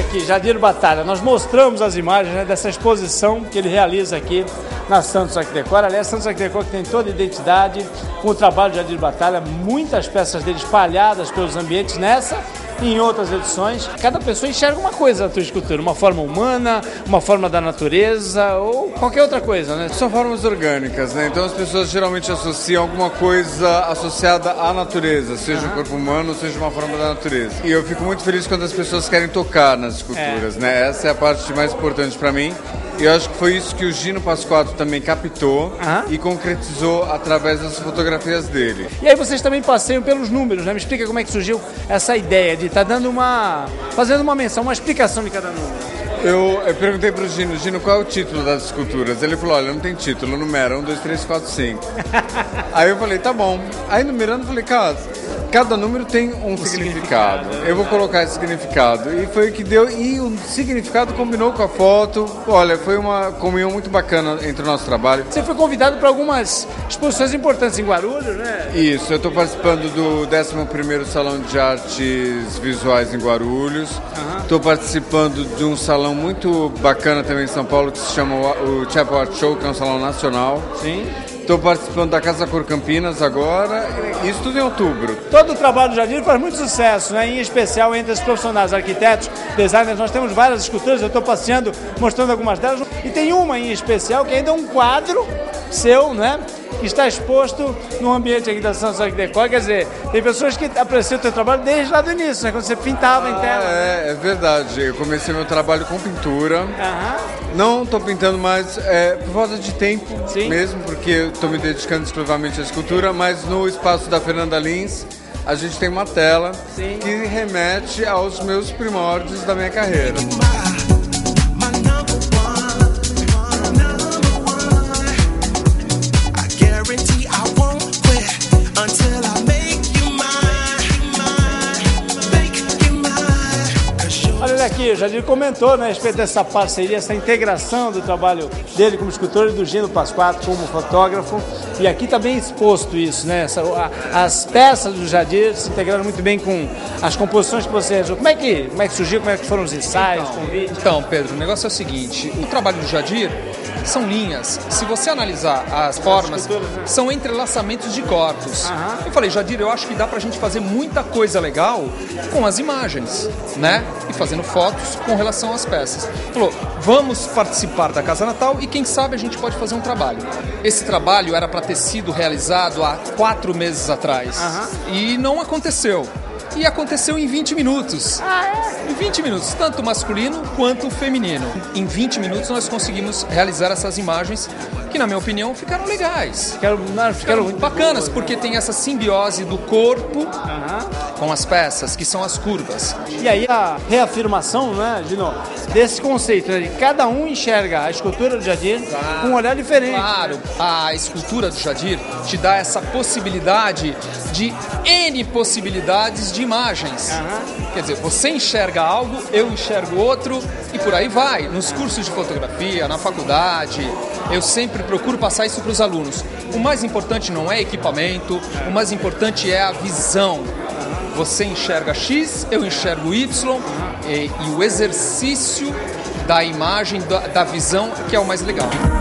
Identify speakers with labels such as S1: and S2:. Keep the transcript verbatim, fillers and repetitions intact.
S1: aqui, Jadir Batalha. Nós mostramos as imagens, né, dessa exposição que ele realiza aqui na Santos Arq Décor. Aliás, Santos Arq Décor que tem toda a identidade com o trabalho de Jadir Batalha, muitas peças dele espalhadas pelos ambientes nessa e em outras edições. Cada pessoa enxerga uma coisa da tua escultura, uma forma humana, uma forma da natureza ou qualquer outra coisa, né?
S2: São formas orgânicas, né? Então as pessoas geralmente associam alguma coisa associada à natureza, seja uhum. o corpo humano, seja uma forma da natureza. E eu fico muito feliz quando as pessoas querem tocar nas esculturas, é. né? Essa é a parte mais importante para mim. E eu acho que foi isso que o Gino Pasquato também captou uhum. e concretizou através das fotografias dele.
S1: E aí vocês também passeiam pelos números, né? Me explica como é que surgiu essa ideia de estar tá dando uma... fazendo uma menção, uma explicação de cada número.
S2: Eu, eu perguntei pro Gino, Gino, qual é o título das esculturas? Ele falou, olha, não tem título, numera um, dois, três, quatro, cinco. Aí eu falei, tá bom. Aí numerando, eu falei, cara, cada número tem um, um significado. significado. Eu vou colocar esse significado. E foi o que deu, e o significado combinou com a foto. Olha, foi uma comunhão muito bacana entre o nosso trabalho.
S1: Você foi convidado para algumas exposições importantes em Guarulhos, né?
S2: Isso, eu estou participando do décimo primeiro Salão de Artes Visuais em Guarulhos. Estou uhum. participando de um salão muito bacana também em São Paulo, que se chama o Chapel Art Show, que é um salão nacional.
S1: Sim.
S2: Estou participando da Casa Cor Campinas agora, isso tudo em outubro.
S1: Todo o trabalho do Jadir faz muito sucesso, né? Em especial entre os profissionais, arquitetos, designers. Nós temos várias esculturas, eu estou passeando, mostrando algumas delas. E tem uma em especial que ainda é um quadro seu, né? Que está exposto no ambiente aqui da Santos Arq Décor. Quer dizer, tem pessoas que apreciam o teu trabalho desde lá do início, né? Quando você pintava ah, em tela.
S2: É, é verdade. Eu comecei meu trabalho com pintura. Uhum. Não estou pintando mais é, por falta de tempo Sim. mesmo, porque eu estou me dedicando exclusivamente à escultura, mas no espaço da Fernanda Lins a gente tem uma tela Sim. que remete aos meus primórdios da minha carreira.
S1: Olha aqui, o Jadir comentou, né, a respeito dessa parceria, essa integração do trabalho dele como escultor e do Gino Pasquato como fotógrafo. E aqui está bem exposto isso, né? Essa, a, as peças do Jadir se integraram muito bem com as composições que você realizou. Como é que, como é que surgiu, como é que foram os ensaios,
S3: então,
S1: convites?
S3: Então, Pedro, o negócio é o seguinte, o trabalho do Jadir são linhas. Se você analisar as formas, né? são entrelaçamentos de corpos. Uhum. Eu falei, Jadir, eu acho que dá pra gente fazer muita coisa legal com as imagens, né? E fazendo fotos com relação às peças. Falou, vamos participar da Casa Natal e quem sabe a gente pode fazer um trabalho. Esse trabalho era para ter sido realizado há quatro meses atrás. Uhum. E não aconteceu. E aconteceu em vinte minutos. Ah, é? Em vinte minutos, tanto masculino quanto feminino. Em vinte minutos nós conseguimos realizar essas imagens que, na minha opinião, ficaram legais.
S1: Ficaram, não, ficaram,
S3: ficaram bacanas, boas, porque né? tem essa simbiose do corpo uhum. com as peças, que são as curvas.
S1: E aí a reafirmação, né, Gino, desse conceito, né, de cada um enxerga a escultura do Jadir claro, com um olhar diferente.
S3: Claro,
S1: né?
S3: A escultura do Jadir te dá essa possibilidade de N possibilidades de imagens. Uhum. Quer dizer, você enxerga algo, eu enxergo outro e por aí vai. Nos cursos de fotografia, na faculdade, eu sempre procuro passar isso para os alunos. O mais importante não é equipamento, o mais importante é a visão. Você enxerga X, eu enxergo Y e, e o exercício da imagem, da, da visão, que é o mais legal.